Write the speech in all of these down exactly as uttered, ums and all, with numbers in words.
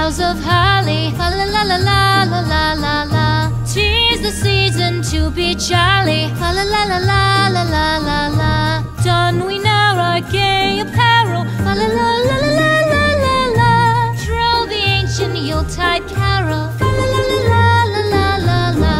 boughs of holly. Fa la la la la la la la la. 'Tis the season to be jolly. Fa la la la la la la la la. Don we now our gay apparel. Fa la la la la la la la la. Troll the ancient Yuletide carol. Fa la la la la la la la la.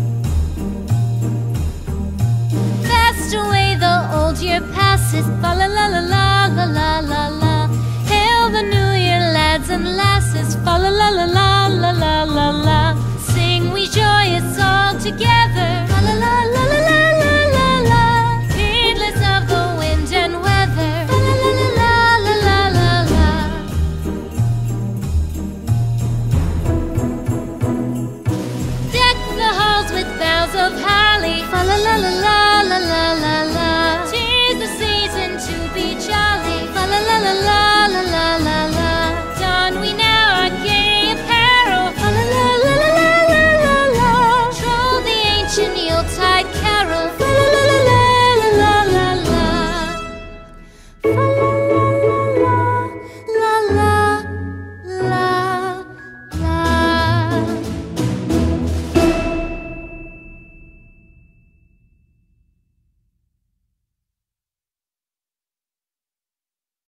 Year passes, fa la la